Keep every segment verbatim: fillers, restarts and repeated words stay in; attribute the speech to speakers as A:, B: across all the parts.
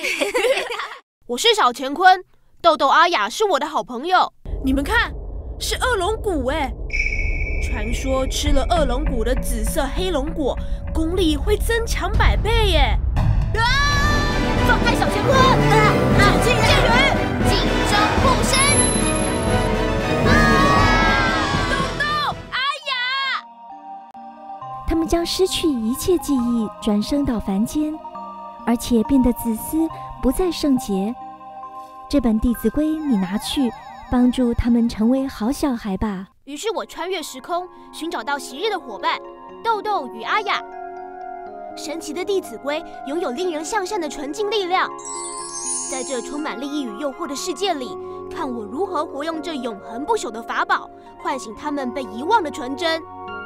A: 我是小乾坤，豆豆阿雅是我的好朋友。
B: 你们看，是恶龙骨哎！传说吃了恶龙骨的紫色黑龙果，功力会增强百倍耶！
C: 啊！放开小乾坤！啊！止境剑雨，紧张护身！啊！
B: 豆豆，阿雅！
D: 他们将失去一切记忆，转生到凡间，而且变得自私，不再圣洁。这本《弟子规》，你拿去，帮助他们成为好小孩吧。
A: 于是我穿越时空，寻找到昔日的伙伴豆豆与阿雅。神奇的《弟子规》拥有令人向善的纯净力量，在这充满利益与诱惑的世界里，看我如何活用这永恒不朽的法宝，唤醒他们被遗忘的纯真。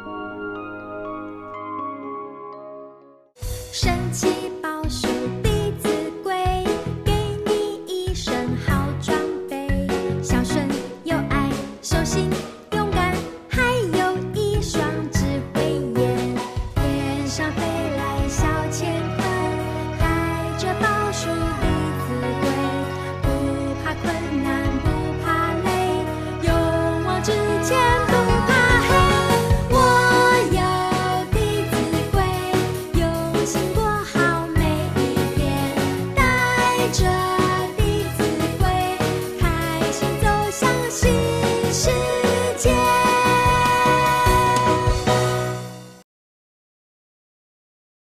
E: 神奇宝书《弟子规》，给你一身好装备，孝顺有爱，守信勇敢，还有一双智慧眼。天上飞来小乾坤，带着宝书《弟子规》，不怕困难，不怕累，勇往直前。